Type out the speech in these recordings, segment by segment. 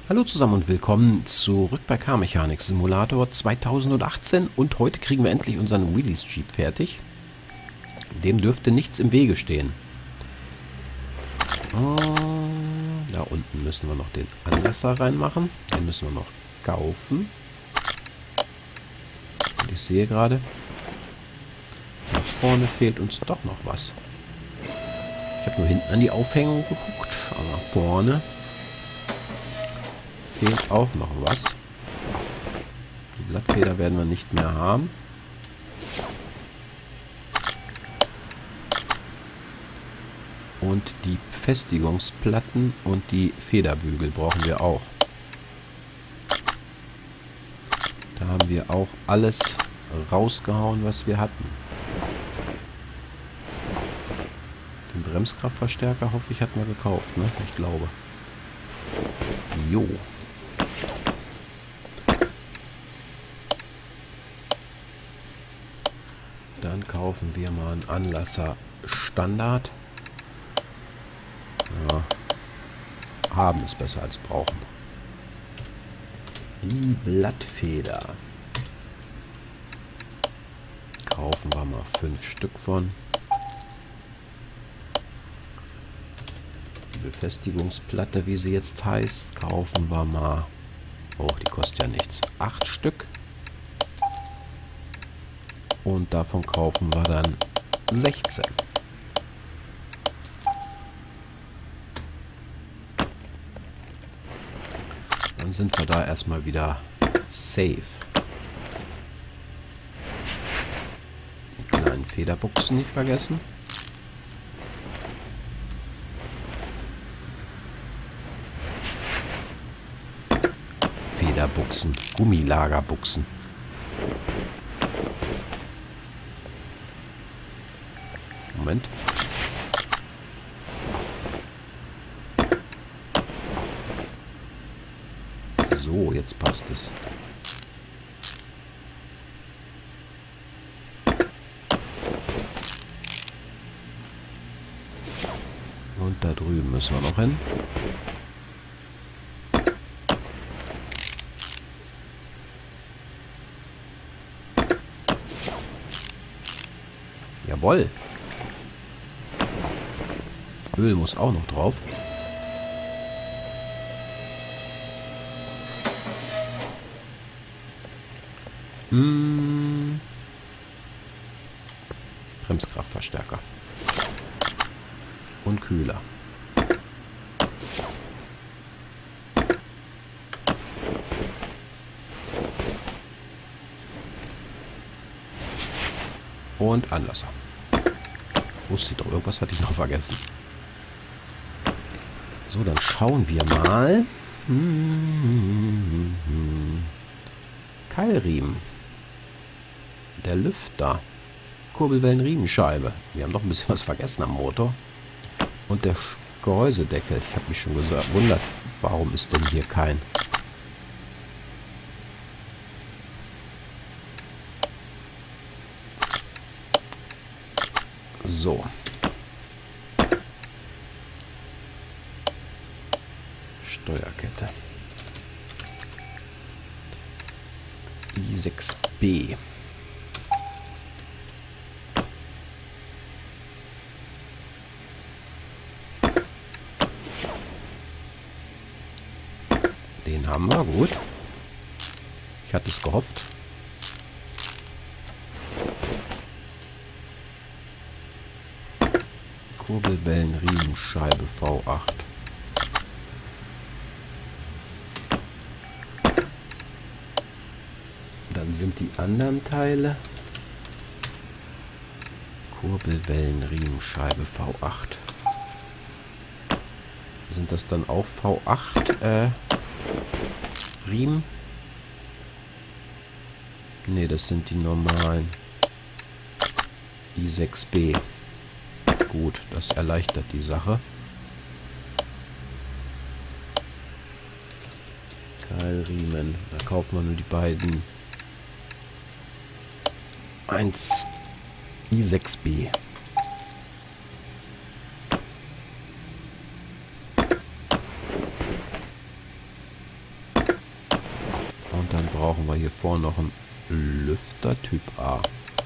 Hallo zusammen und willkommen zurück bei Car Mechanics Simulator 2018 und heute kriegen wir endlich unseren Willys Jeep fertig. Dem dürfte nichts im Wege stehen. Da unten müssen wir noch den Anlasser reinmachen. Den müssen wir noch kaufen. Und ich sehe gerade, da vorne fehlt uns doch noch was. Ich habe nur hinten an die Aufhängung geguckt, aber vorne fehlt auch noch was. Die Blattfeder werden wir nicht mehr haben. Und die Befestigungsplatten und die Federbügel brauchen wir auch. Da haben wir auch alles rausgehauen, was wir hatten. Den Bremskraftverstärker, hoffe ich, hatten wir gekauft, ne? Ich glaube. Jo. Dann kaufen wir mal einen Anlasser Standard. Ja, haben ist besser als brauchen. Die Blattfeder. Kaufen wir mal 5 Stück von. Die Befestigungsplatte, wie sie jetzt heißt, kaufen wir mal. Oh, die kostet ja nichts. 8 Stück. Und davon kaufen wir dann 16. Dann sind wir da erstmal wieder safe. Die kleinen Federbuchsen nicht vergessen. Federbuchsen, Gummilagerbuchsen. Moment. So, jetzt passt es. Und da drüben müssen wir noch hin. Jawohl. Öl muss auch noch drauf. Bremskraftverstärker. Und Kühler. Und Anlasser. Wusste ich doch, irgendwas hatte ich noch vergessen. So, dann schauen wir mal. Keilriemen. Der Lüfter. Kurbelwellenriemenscheibe. Wir haben doch ein bisschen was vergessen am Motor. Und der Gehäusedeckel. Ich habe mich schon gewundert, warum ist denn hier kein... So. Steuerkette. i6B. Den haben wir, gut. Ich hatte es gehofft. Kurbelwellenriemenscheibe V8. Dann sind die anderen Teile Kurbelwellenriemenscheibe V8. Sind das dann auch V8 Riemen? Ne, das sind die normalen i6B. Gut, das erleichtert die Sache. Keilriemen, da kaufen wir nur die beiden. 1 i6B. Und dann brauchen wir hier vorne noch einen Lüfter Typ A.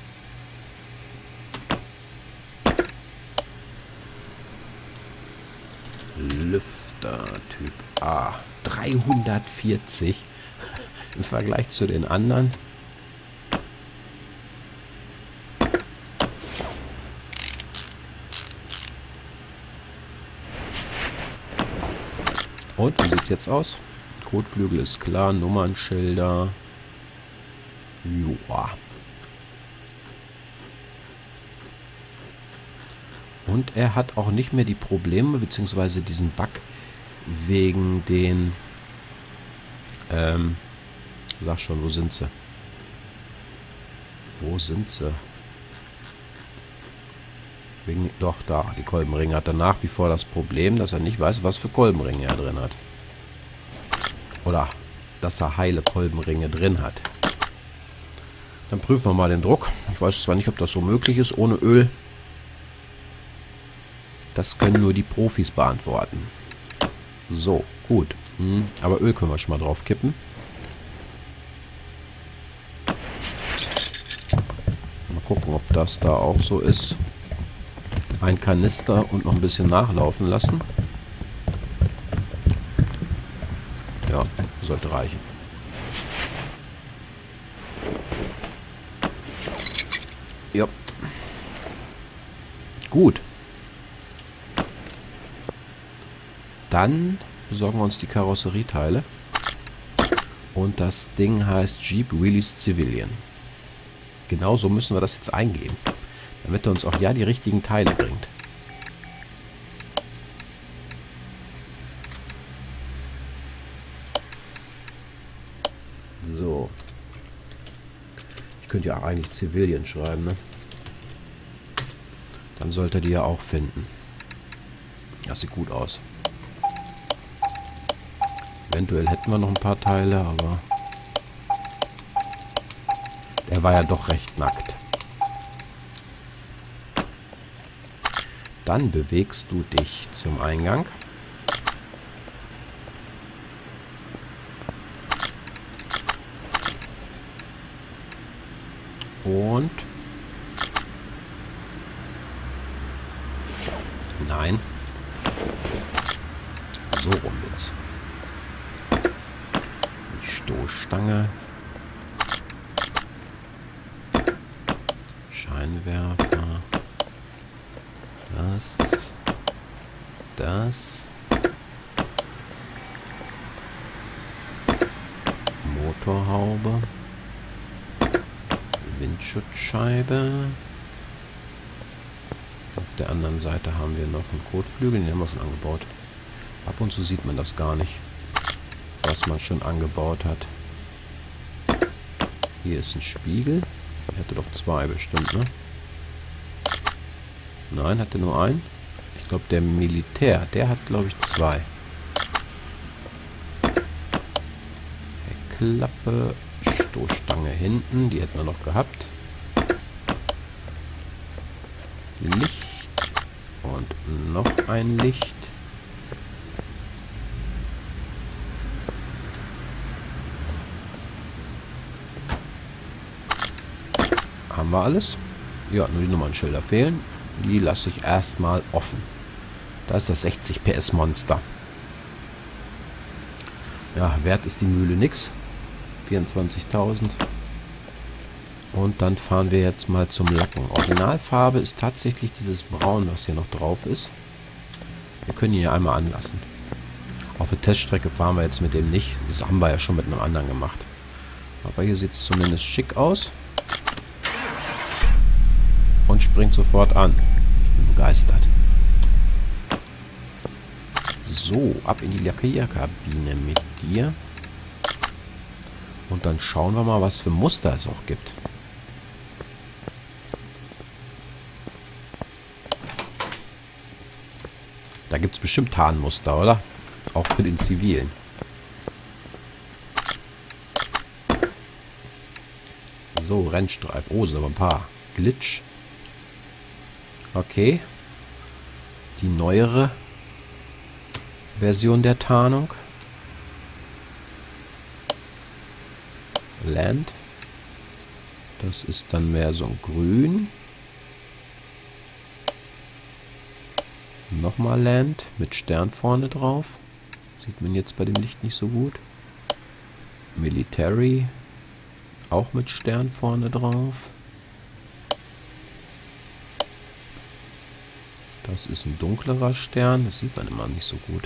Lüfter Typ A. 340 im Vergleich zu den anderen. Und wie sieht es jetzt aus? Kotflügel ist klar, Nummernschilder. Joa. Und er hat auch nicht mehr die Probleme, beziehungsweise diesen Bug wegen den... sag schon, wo sind sie? Wo sind sie? Doch, da, die Kolbenringe hat er nach wie vor das Problem, dass er nicht weiß, was für Kolbenringe er drin hat. Oder, dass er heile Kolbenringe drin hat. Dann prüfen wir mal den Druck. Ich weiß zwar nicht, ob das so möglich ist ohne Öl. Das können nur die Profis beantworten. So, gut. Aber Öl können wir schon mal drauf kippen. Mal gucken, ob das da auch so ist. Ein Kanister und noch ein bisschen nachlaufen lassen. Ja, sollte reichen. Ja. Gut. Dann besorgen wir uns die Karosserieteile. Und das Ding heißt Jeep Willys Civilian. Genau so müssen wir das jetzt eingeben. Damit er uns auch ja die richtigen Teile bringt. So. Ich könnte ja eigentlich Civilian schreiben, ne? Dann sollte er die ja auch finden. Das sieht gut aus. Eventuell hätten wir noch ein paar Teile, aber... Er war ja doch recht nackt. Dann bewegst du dich zum Eingang. Und... Nein. So rum jetzt. Die Stoßstange. Scheinwerfer. Das. Motorhaube. Windschutzscheibe. Auf der anderen Seite haben wir noch einen Kotflügel, den haben wir schon angebaut. Ab und zu sieht man das gar nicht, was man schon angebaut hat. Hier ist ein Spiegel. Ich hatte doch zwei bestimmt, ne? Nein, hatte nur einen. Ich glaube, der Militär, der hat, glaube ich, zwei. Heckklappe, Stoßstange hinten, die hätten wir noch gehabt. Licht und noch ein Licht. Haben wir alles? Ja, nur die Nummernschilder fehlen. Die lasse ich erstmal offen. Da ist das 60 PS Monster. Ja, wert ist die Mühle nix. 24.000. Und dann fahren wir jetzt mal zum Lacken. Originalfarbe ist tatsächlich dieses Braun, was hier noch drauf ist. Wir können ihn ja einmal anlassen. Auf der Teststrecke fahren wir jetzt mit dem nicht. Das haben wir ja schon mit einem anderen gemacht. Aber hier sieht es zumindest schick aus. Und springt sofort an. Ich bin begeistert. So, ab in die Lackierkabine mit dir. Und dann schauen wir mal, was für Muster es auch gibt. Da gibt es bestimmt Tarnmuster, oder? Auch für den Zivilen. So, Rennstreif. Oh, sind aber ein paar. Glitch. Okay. Die neuere Version der Tarnung. Land. Das ist dann mehr so ein Grün. Nochmal Land mit Stern vorne drauf. Sieht man jetzt bei dem Licht nicht so gut. Military. Auch mit Stern vorne drauf. Das ist ein dunklerer Stern. Das sieht man immer nicht so gut.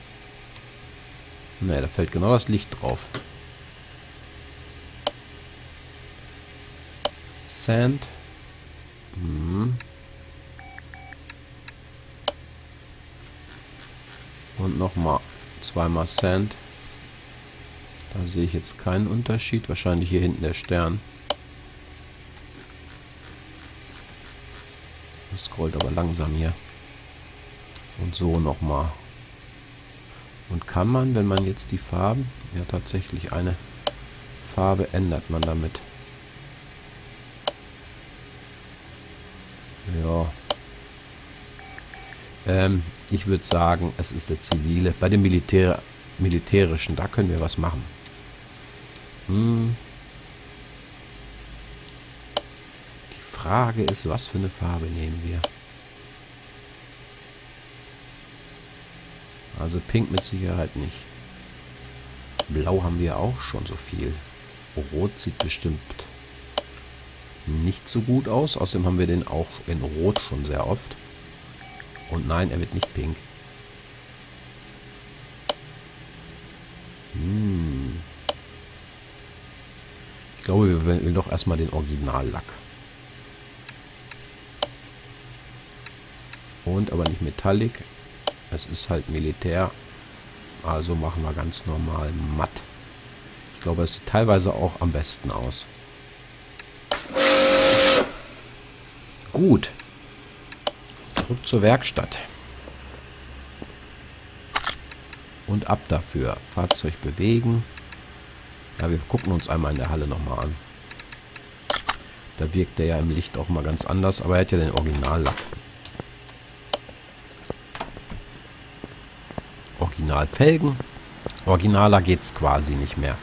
Ne, da fällt genau das Licht drauf. Sand. Und nochmal zweimal Sand. Da sehe ich jetzt keinen Unterschied. Wahrscheinlich hier hinten der Stern. Das scrollt aber langsam hier. Und so nochmal. Und kann man, wenn man jetzt die Farben, ja tatsächlich eine Farbe ändert man damit. Ja. Ich würde sagen, es ist der zivile. Bei dem militärischen, da können wir was machen. Die Frage ist, was für eine Farbe nehmen wir? Also Pink mit Sicherheit nicht. Blau haben wir auch schon so viel. Rot sieht bestimmt nicht so gut aus. Außerdem haben wir den auch in Rot schon sehr oft. Und nein, er wird nicht pink. Ich glaube, wir wählen doch erstmal den Originallack. Und aber nicht Metallic. Es ist halt Militär. Also machen wir ganz normal matt. Ich glaube, es sieht teilweise auch am besten aus. Gut. Zurück zur Werkstatt. Und ab dafür. Fahrzeug bewegen. Ja, wir gucken uns einmal in der Halle nochmal an. Da wirkt der ja im Licht auch mal ganz anders, aber er hat ja den Originallack. Originalfelgen. Originaler geht's quasi nicht mehr.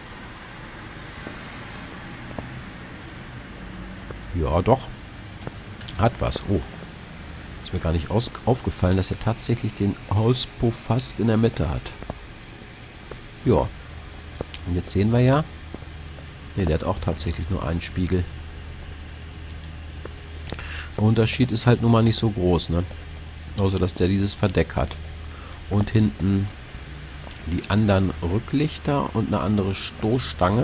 Ja, doch. Hat was. Oh. Ist mir gar nicht aufgefallen, dass er tatsächlich den Auspuff fast in der Mitte hat. Ja. Und jetzt sehen wir ja. Ne, der hat auch tatsächlich nur einen Spiegel. Der Unterschied ist halt nun mal nicht so groß, ne? Außer, dass der dieses Verdeck hat. Und hinten die anderen Rücklichter und eine andere Stoßstange.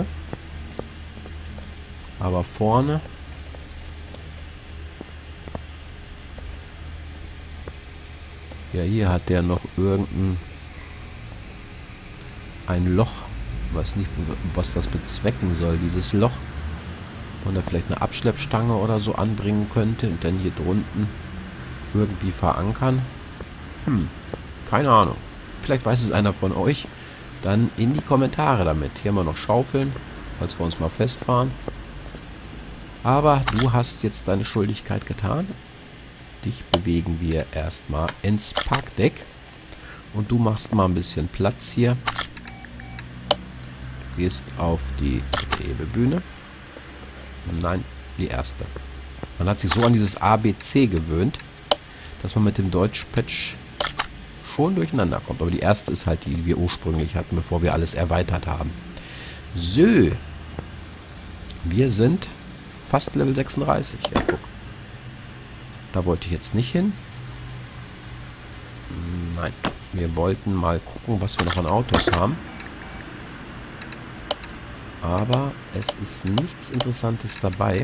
Aber vorne ja, hier hat der noch irgendein Loch. Ich weiß nicht, was das bezwecken soll, dieses Loch. Und da vielleicht eine Abschleppstange oder so anbringen könnte und dann hier drunten irgendwie verankern. Keine Ahnung. Vielleicht weiß es einer von euch. Dann in die Kommentare damit. Hier haben wir noch Schaufeln, falls wir uns mal festfahren. Aber du hast jetzt deine Schuldigkeit getan. Dich bewegen wir erstmal ins Parkdeck. Und du machst mal ein bisschen Platz hier. Du gehst auf die Hebebühne. Nein, die erste. Man hat sich so an dieses ABC gewöhnt, dass man mit dem Deutsch-Patch schon durcheinander kommt. Aber die erste ist halt die, die wir ursprünglich hatten, bevor wir alles erweitert haben. So. Wir sind fast Level 36. Ja, guck. Da wollte ich jetzt nicht hin. Nein. Wir wollten mal gucken, was wir noch an Autos haben. Aber es ist nichts Interessantes dabei.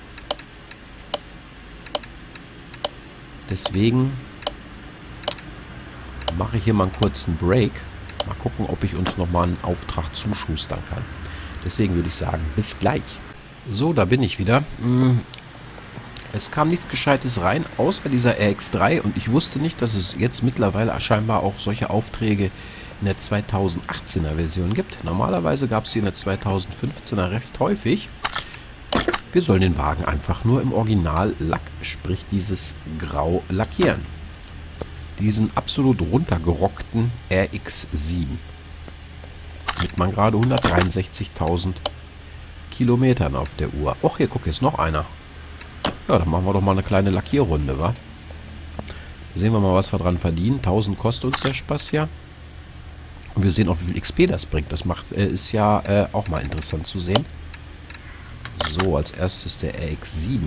Deswegen mache ich hier mal einen kurzen Break. Mal gucken, ob ich uns nochmal einen Auftrag zuschustern kann. Deswegen würde ich sagen, bis gleich. So, da bin ich wieder. Es kam nichts Gescheites rein, außer dieser RX3. Und ich wusste nicht, dass es jetzt mittlerweile scheinbar auch solche Aufträge in der 2018er Version gibt. Normalerweise gab es die in der 2015er recht häufig. Wir sollen den Wagen einfach nur im Originallack, sprich dieses Grau, lackieren. Diesen absolut runtergerockten RX7. Damit man gerade 163.000 Kilometern auf der Uhr. Och, hier, guck, jetzt noch einer. Ja, dann machen wir doch mal eine kleine Lackierrunde, wa? Sehen wir mal, was wir dran verdienen. 1000 kostet uns der Spaß ja. Und wir sehen auch, wie viel XP das bringt. Das ist ja auch mal interessant zu sehen. So, als erstes der RX-7.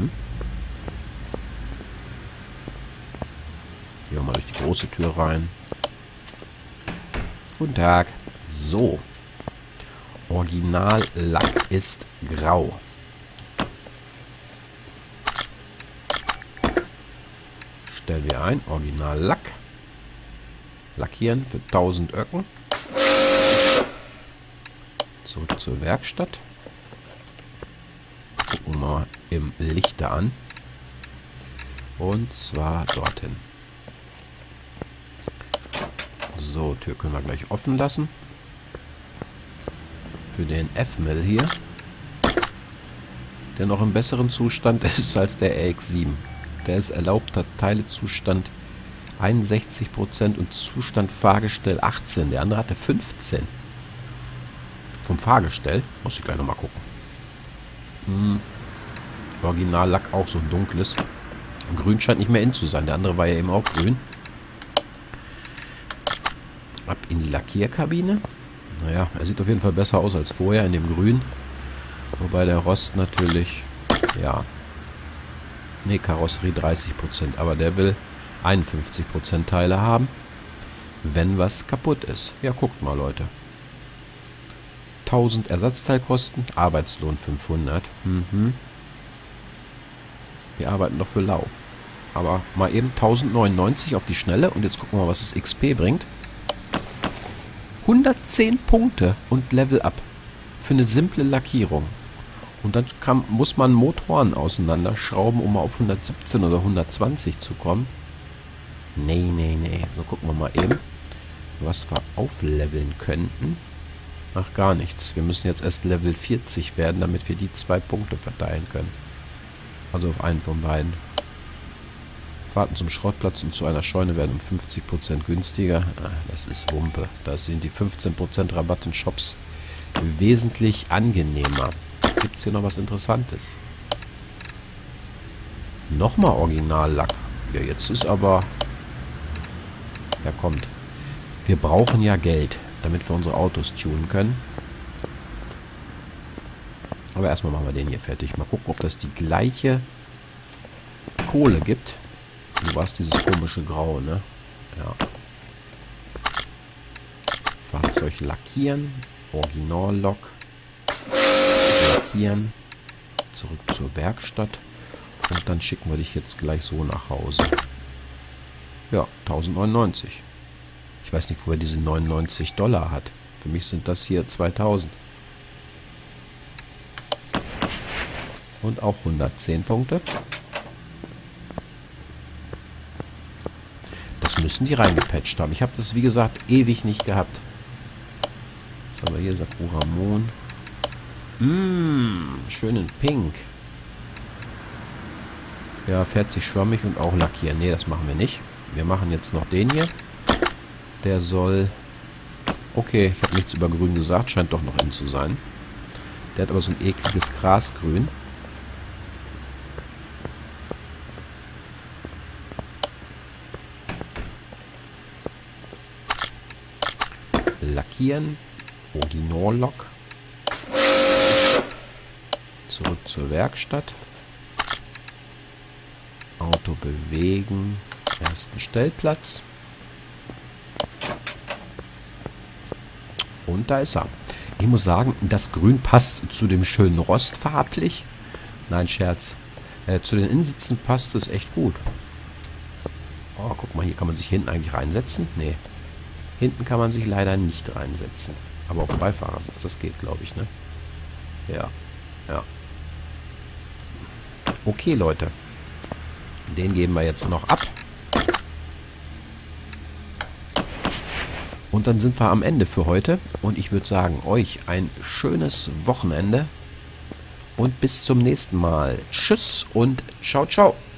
Gehen wir mal durch die große Tür rein. Guten Tag. So. Originallack ist grau. Stellen wir ein. Originallack. Lackieren für 1000 Öcken. Zurück zur Werkstatt. Gucken wir mal im Lichter an. Und zwar dorthin. So, Tür können wir gleich offen lassen. Für den F-Mill hier. Der noch im besseren Zustand ist als der RX-7. Der ist erlaubter Teilezustand 61% und Zustand Fahrgestell 18. Der andere hatte 15. Vom Fahrgestell. Muss ich gleich nochmal gucken. Originallack auch so ein dunkles. Grün scheint nicht mehr in zu sein. Der andere war ja eben auch grün. Ab in die Lackierkabine. Naja, er sieht auf jeden Fall besser aus als vorher in dem Grün. Wobei der Rost natürlich, ja, ne, Karosserie 30%, aber der will 51% Teile haben, wenn was kaputt ist. Ja, guckt mal, Leute. 1000 Ersatzteilkosten, Arbeitslohn 500. Wir arbeiten doch für lau. Aber mal eben 1099 auf die Schnelle und jetzt gucken wir mal, was das XP bringt. 110 Punkte und Level Up für eine simple Lackierung. Und dann muss man Motoren auseinanderschrauben, um mal auf 117 oder 120 zu kommen. Nee. So gucken wir mal eben, was wir aufleveln könnten. Ach, gar nichts. Wir müssen jetzt erst Level 40 werden, damit wir die 2 Punkte verteilen können. Also auf einen von beiden. Fahrten zum Schrottplatz und zu einer Scheune werden um 50% günstiger. Das ist Wumpe. Da sind die 15% Rabatt in Shops wesentlich angenehmer. Gibt es hier noch was Interessantes? Nochmal Originallack. Ja, jetzt ist aber... Ja, kommt. Wir brauchen ja Geld, damit wir unsere Autos tunen können. Aber erstmal machen wir den hier fertig. Mal gucken, ob das die gleiche Kohle gibt. Du warst dieses komische Grau, ne? Ja. Fahrzeug lackieren. Originallok. Lackieren. Zurück zur Werkstatt. Und dann schicken wir dich jetzt gleich so nach Hause. Ja, 1099. Ich weiß nicht, wo er diese 99 $ hat. Für mich sind das hier 2000. Und auch 110 Punkte. Das müssen die reingepatcht haben. Ich habe das, wie gesagt, ewig nicht gehabt. Was haben wir hier? Sakuramon. Schön in Pink. Ja, fährt sich schwammig und auch lackieren. Ne, das machen wir nicht. Wir machen jetzt noch den hier. Der soll... Okay, ich habe nichts über Grün gesagt. Scheint doch noch in zu sein. Der hat aber so ein ekliges Grasgrün. Lackieren. Originallok. Zurück zur Werkstatt. Auto bewegen. Ersten Stellplatz. Und da ist er. Ich muss sagen, das Grün passt zu dem schönen Rost farblich. Nein, Scherz. Zu den Innensitzen passt es echt gut. Oh, guck mal, hier kann man sich hinten eigentlich reinsetzen. Nee. Hinten kann man sich leider nicht reinsetzen. Aber auf dem Beifahrersitz, das geht, glaube ich, ne? Ja. Ja. Okay, Leute. Den geben wir jetzt noch ab. Und dann sind wir am Ende für heute. Und ich würde sagen, euch ein schönes Wochenende. Und bis zum nächsten Mal. Tschüss und ciao, ciao.